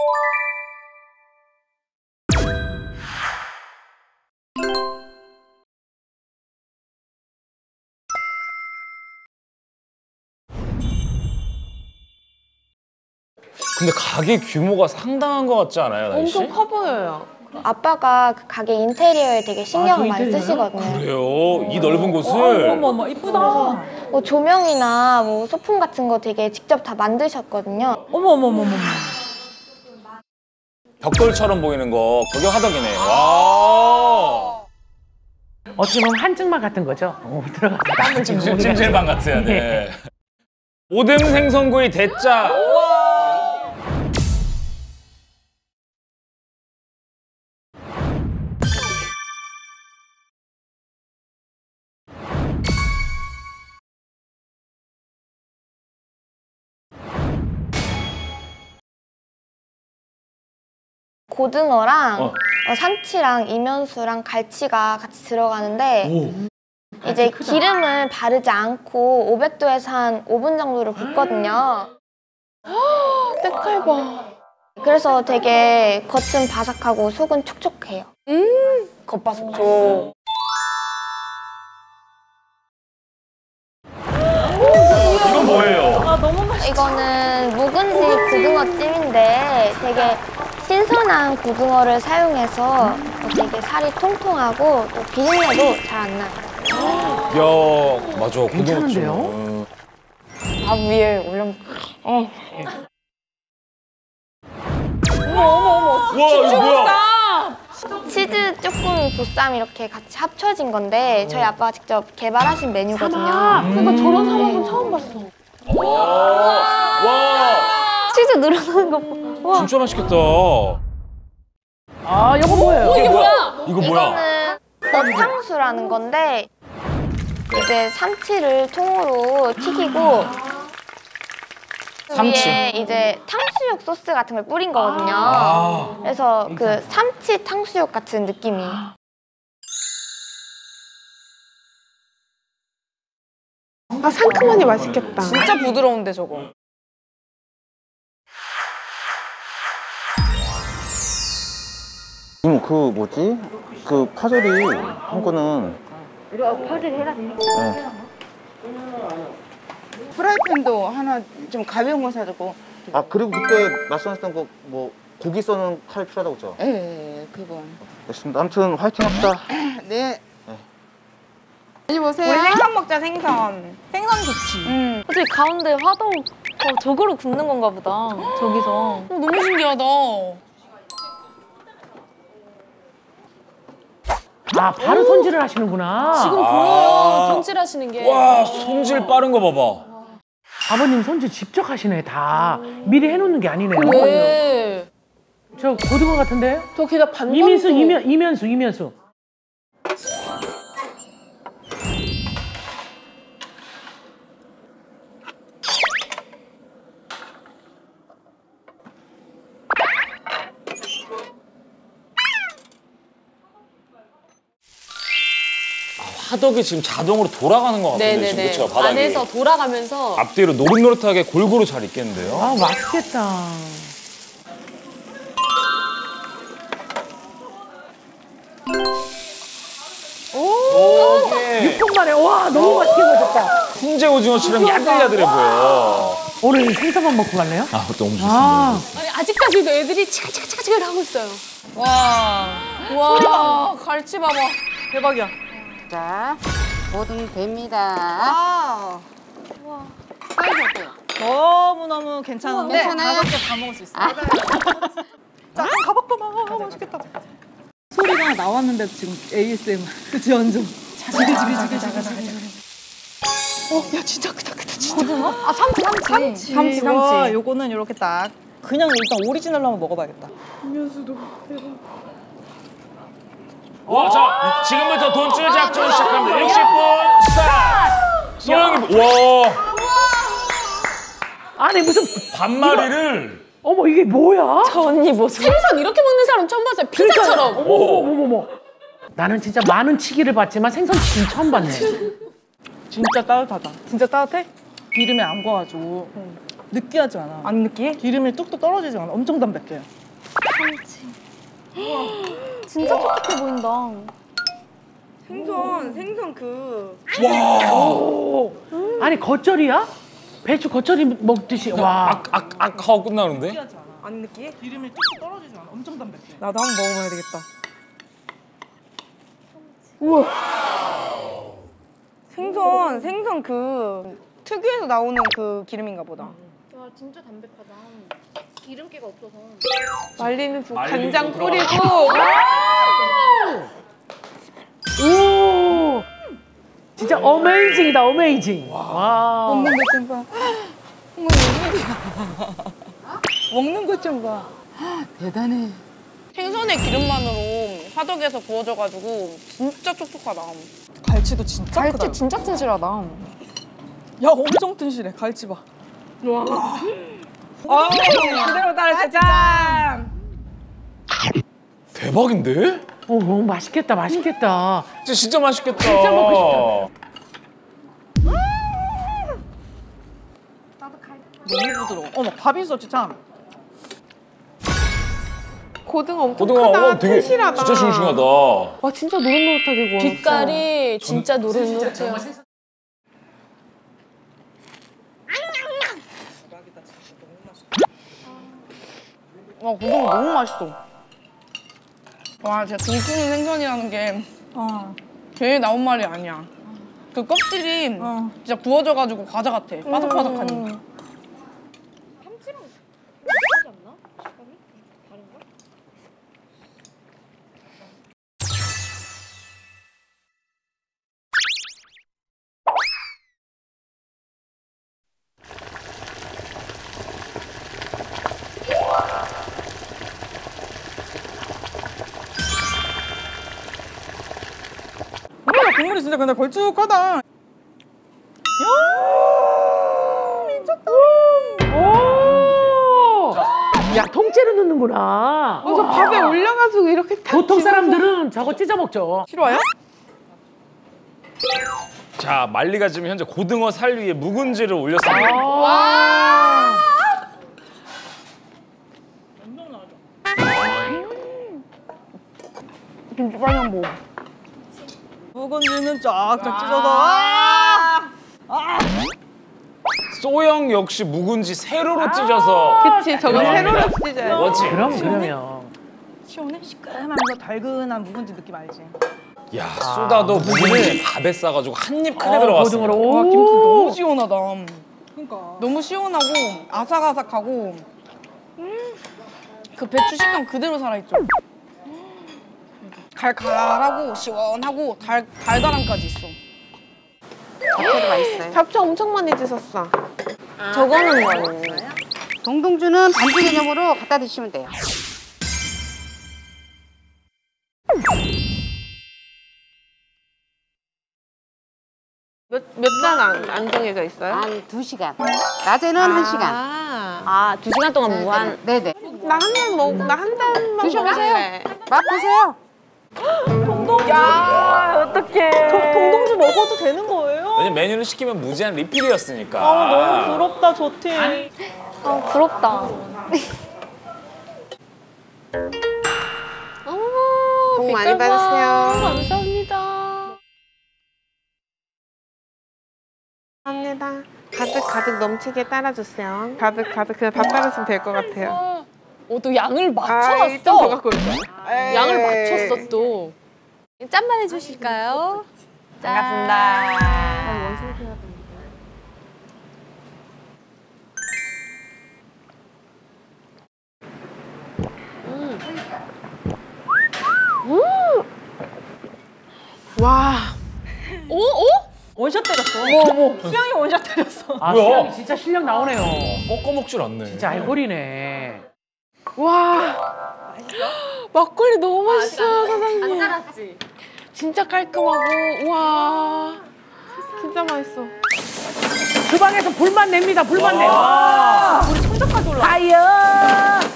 근데 가게 규모가 상당한 것 같지 않아요, 나희 씨? 엄청 커 보여요. 아빠가 그 가게 인테리어에 되게 신경을 많이 쓰시거든요. 그래요? 이 넓은 곳을? 어머, 이쁘다. 뭐 조명이나 뭐 소품 같은 거 되게 직접 다 만드셨거든요. 어머. 벽돌처럼 보이는 거 구경하덕이네. 와. 어찌 보면 한증막 같은 거죠. 들어가. 땀을 좀 찜질방 같아요. 네. 오뎅 생선구이 대짜. 고등어랑 삼치랑 이면수랑 갈치가 같이 들어가는데 이제 기름을 바르지 않고 500도에서 한 5분 정도를 굽거든요. 때깔 봐. 그래서 되게 겉은 바삭하고 속은 촉촉해요. 겉바속촉. 이건 뭐예요? 아, 너무 맛있어. 이거는 묵은지 고등어찜인데 되게 신선한 고등어를 사용해서 되게 살이 통통하고 또 비린내도 잘 안 나요. 야, 맞아. 괜찮은데요? 밥 위에 올려. 어머. 와, 이거 뭐야? 치즈 쪼꼬미 보쌈 이렇게 같이 합쳐진 건데 저희 아빠가 직접 개발하신 메뉴거든요. 그러니까 저런 사람은 처음 봤어. 와, 치즈 늘어나는 거 봐. 와. 진짜 맛있겠다. 아, 이거 뭐예요? 이게 뭐야? 이거 뭐야? 이거는 엇탕수라는 건데 이제 삼치를 통으로 튀기고 삼치. 위에 이제 탕수육 소스 같은 걸 뿌린 거거든요. 그래서 그 삼치 탕수육 같은 느낌이에요. 아, 상큼하니 맛있겠다. 진짜 부드러운데 저거. 이모 그 뭐지? 그 파절이 한 거는 프라이팬도 하나 좀 가벼운 거 사주고. 아 그리고 그때 말씀하셨던 거 뭐 고기 써는 칼 필요하다고 했죠? 예, 그건. 됐습니다. 아무튼 화이팅 합시다. 네. 여기 보세요. 우리 생선 먹자, 생선. 생선 좋지. 어차피 가운데 화덕 저거로 굽는 건가 보다. 저기서. 너무 신기하다. 아, 바로 손질을 하시는구나. 지금 보여요. 손질하시는 게. 와, 손질 빠른 거 봐봐. 아버님 손질 직접 하시네, 다. 미리 해놓는 게 아니네요. 네. 저 고등어 같은데? 저 게다 반반. 이면수. 화덕이 지금 자동으로 돌아가는 것 같은데 지금 그렇죠? 바닥이. 안에서 돌아가면서. 앞뒤로 노릇노릇하게 골고루 잘 익겠는데요? 아, 맛있겠다. 오, 6분 만에, 와, 너무 맛있게 구워졌다. 훈제 오징어처럼 야들야들해 보여. 오늘 생선만 먹고 갈래요? 아, 너무 좋습니다. 아, 아니, 아직까지도 애들이 치글치글 하고 있어요. 와, 갈치 봐봐. 대박이야. 자, 모든 됩니다. 사이즈 어때요? 너무너무 괜찮은데 괜찮아요? 5개 다 먹을 수 있어요. 자, 가박도 먹어. 맛있겠다. 소리가 나왔는데도 지금 ASMR. 그치, 완전. 지글지글. 야, 진짜 크다, 진짜. 아, 삼치. 삼치. 요거는 이렇게 딱. 그냥 일단 오리지널로 한번 먹어봐야겠다. 와, 자, 지금부터 돈줄 작전 시작합니다. 60분 스타트! 소영이, 와, 아니, 무슨. 반마리를. 어머, 이게 뭐야? 저 언니 모습. 생선 이렇게 먹는 사람 처음 봤어요. 피자처럼. 어머. 나는 진짜 많은 치기를 봤지만 생선치기는 처음 봤네. 진짜 따뜻하다. 진짜 따뜻해? 기름에 안 구워가지고 느끼하지 않아. 안 느끼해? 기름이 뚝뚝 떨어지지 않아. 엄청 담백해. 진짜 촉촉해 보인다. 생선 그. 오. 아니 겉절이야? 배추 겉절이 먹듯이 와. 하고 끝나는데? 안 느끼해? 기름이 뚝 떨어지지 않아. 엄청 담백해. 나도 한번 먹어봐야 되겠다. 우와. 생선 그 특유에서 나오는 그 기름인가 보다. 와 진짜 담백하다. 기름기가 없어서. 말리는 국 말리는 간장 국 뿌리고. 오. 진짜 어메이징이다 어메이징. 와. 먹는 것 좀 봐. 어머 웬일이야. 먹는 것 좀 봐. 대단해. 생선의 기름만으로 화덕에서 구워져가지고 진짜 촉촉하다. 갈치도 진짜 크다. 갈치 진짜 튼실하다. 야 엄청 튼실해. 갈치 봐. 그대로 따라 짠. 대박인데? 오 너무 맛있겠다 맛있겠다. 진짜 맛있겠다. 진짜 먹고 너무 부드러워. 어머 밥이 있었지 참. 고등어 엄청 고등어 크다. 되게 튼실하다. 진짜 싱싱하다. 와 진짜 노릇노릇하게 구웠어. 빛깔이 진짜 노릇노릇해요. 와 고등어 너무 맛있어. 와 진짜 등푸른 생선이라는 게 괜히 나온 말이 아니야. 그 껍질이 진짜 구워져가지고 과자 같아. 바삭바삭하니. 국물이 진짜 근데 걸쭉하다. 오. 야 통째로 넣는구나. 그래서 밥에 올려가지고 이렇게 딱 보통 집어서. 사람들은 저거 찢어 먹죠. 싫어요? 자, 말리가 지금 현재 고등어 살 위에 묵은지를 올렸습니다. 와. 김치빨랑 뭐. 묵은지는 쫙쫙 찢어서. 소영 역시 묵은지 세로로 찢어서 그치 저거 세로로 찢어야 뭐지? 그러면. 시원해? 시큼하면서 달근한 묵은지 느낌 알지? 야, 쏟아도 묵은지 밥에 싸가지고 한 입 크게 들어갔어. 고등어로. 와 김치 너무 시원하다. 그러니까. 너무 시원하고 아삭아삭하고 그 배추 식감 그대로 살아있죠. 갈갈하고 시원하고 달달함까지 있어. 잡채도 맛있어요. 잡채 엄청 많이 드셨어. 저거는 뭐예요? 동동주는 반주 개념으로 갖다 드시면 돼요. 몇 장 안 정해져 있어요? 한 2시간. 낮에는 1시간. 아 2시간 동안 무한. 네네. 나 한 잔 먹, 나 한 잔만 드셔보세요. 먹을래. 맛보세요. 동동주 먹어도 되는 거예요? 왜냐면 메뉴를 시키면 무제한 리필이었으니까. 너무 부럽다 좋티. 아 부럽다. 복 많이 받으세요. 감사합니다. 감사합니다. 가득 넘치게 따라주세요. 가득 그냥 다 따르시면 될 것 같아요. 또 양을 좀더 갖고 올 거야. 양을 맞췄어 또. 짠만 해주실까요? 반갑습니다. 와. 원샷 때렸어. 어머. 수영이 원샷 때렸어. 아 뭐야? 수영이 진짜 실력 나오네요. 꺾어 먹질 않네. 진짜 알골이네. 와. 막걸리 너무 맛있어요, 사장님. 안 달았지? 진짜 깔끔하고, 와. 진짜 맛있어. 주방에서 불만 냅니다. 불만 내. 우리 손톱까지 올라. 파이어.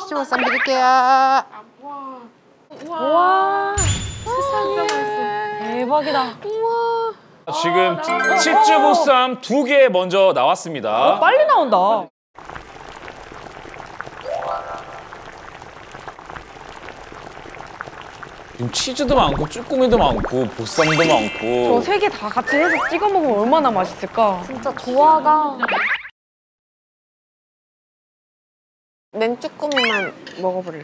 치즈보쌈 드릴게요. 와. 세상에. 대박이다. 지금 치즈보쌈 2개 먼저 나왔습니다. 빨리 나온다. 지금 치즈도 많고 쭈꾸미도 많고 보쌈도 많고. 저 3개 다 같이 해서 찍어 먹으면 얼마나 맛있을까? 진짜 조화가. 맨쭈꾸미만 먹어볼래.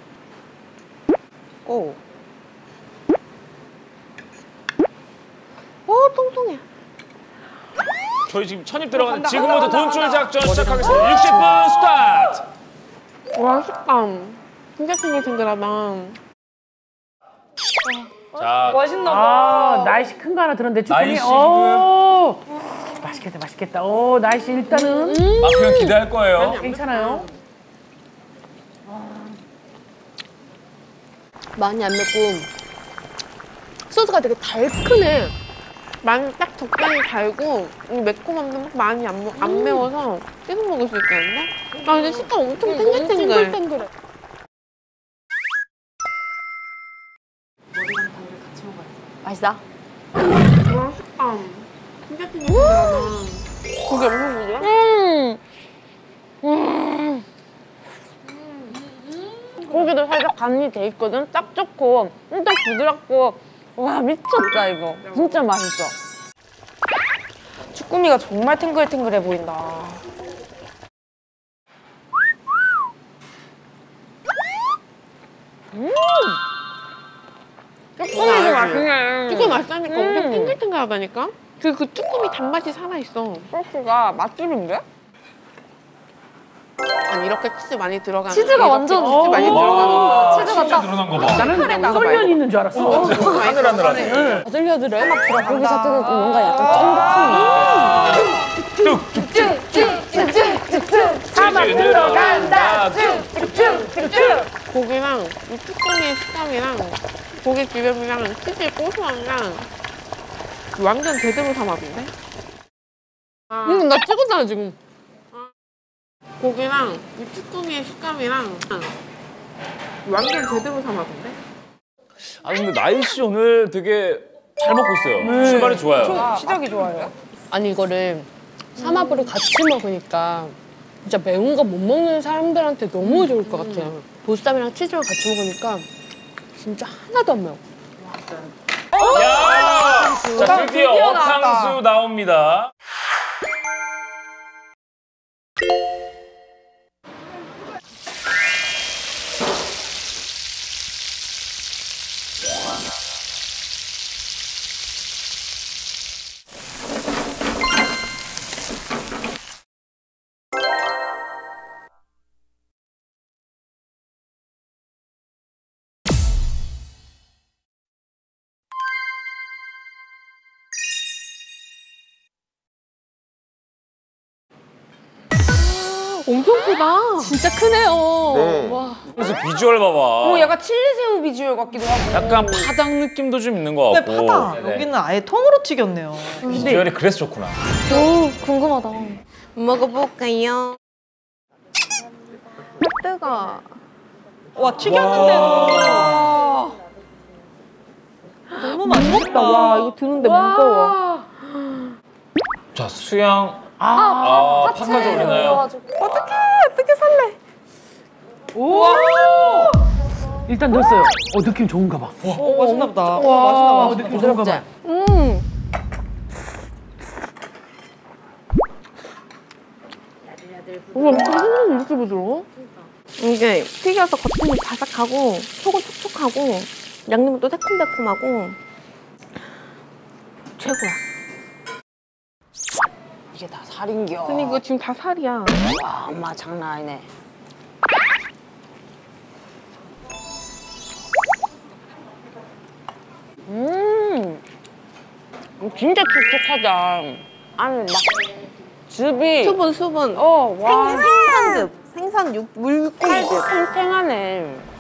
오. 오, 통통해. 저희 지금 천입 들어가는 지금부터 돈줄 작전 시작하겠습니다. 60분 스타트. 와, 식감. 진짜 탱글탱글하다. 자, 맛있나 봐. 아, 날씨 큰 거 하나 들었는데 쭈꾸미. 날씨 오, 맛있겠다, 맛있겠다. 오, 날씨 일단은 그냥 기대할 거예요. 괜찮아요. 많이 안 맵고 소스가 되게 달큰해. 많이 딱 적당히 달고 매콤함도 막 많이 안 매워서 계속 먹을 수 있겠는데? 아 근데 식감 엄청 탱글탱글. 맛있어? 와 식감 진짜 탱글탱글하다. 고기 엄청 부드러워? 고기도 살짝 간이 돼 있거든? 딱 좋고 진짜 부드럽고 와 미쳤다 이거. 진짜 맛있어. 쭈꾸미가 정말 탱글탱글해 보인다. 쭈꾸미도 맛있네. 쭈꾸미 맛있다니까 엄청 탱글탱글하다니까? 그 쭈꾸미 단맛이 살아있어. 소스가 맛집인데? 아니 이렇게 치즈 많이 들어가는 치즈가 완전 치즈 많이 들어가는 치즈가 딱 드러난 거 봐. 나는 썰면 있는 줄 알았어. 하늘하늘하네. 들려드려. 막 여기서 뜨는 뭔가 약간 사막 들어간다. 고기랑 이 쭈꾸미의 식감이랑 고기 기름이랑 치즈의 고소함이랑 완전 제대로 삼합인데? 나 찍었잖아 지금. 고기랑 이 쭈꾸미의 식감이랑 완전 제대로 삼합인데? 아 근데 나일 씨 오늘 되게 잘 먹고 있어요. 출발이 좋아요. 시작이 좋아요. 아니 이거를 삼합으로 같이 먹으니까 진짜 매운 거 못 먹는 사람들한테 너무 좋을 것 같아요. 보쌈이랑 치즈랑 같이 먹으니까 진짜 하나도 안 매워. 야! 자, 드디어 어탕수 나옵니다. 엄청 크다. 진짜 크네요. 네. 와. 그래서 비주얼 봐봐. 약간 칠리새우 비주얼 같기도 하고. 약간 파닭 느낌도 좀 있는 것 네, 같고. 파다. 네네. 여기는 아예 통으로 튀겼네요. 비주얼이 그래서 좋구나. 오, 궁금하다. 먹어볼까요? 뜨거. 와, 튀겼는데도 너무 맛있겠다. 와 이거 드는데 무거워. 자, 수양. 파까지 올리나요? 어떻게 살래? 우와! 일단 넣었어요. 느낌 좋은가 봐. 맛있나 보다. 와 맛있나 느낌 좋은가 봐. 우와 무슨 이렇게 부드러워? 이게 튀겨서 겉은 바삭하고 속은 촉촉하고 양념은 또 새콤달콤하고 최고야. 이게 다 살인겨. 근데 이거 지금 다 살이야. 와, 엄마 장난 아니네. 진짜 촉촉하다. 아니 막 즙이 수분. 와 생선즙, 생선 물고기즙. 탱탱하네.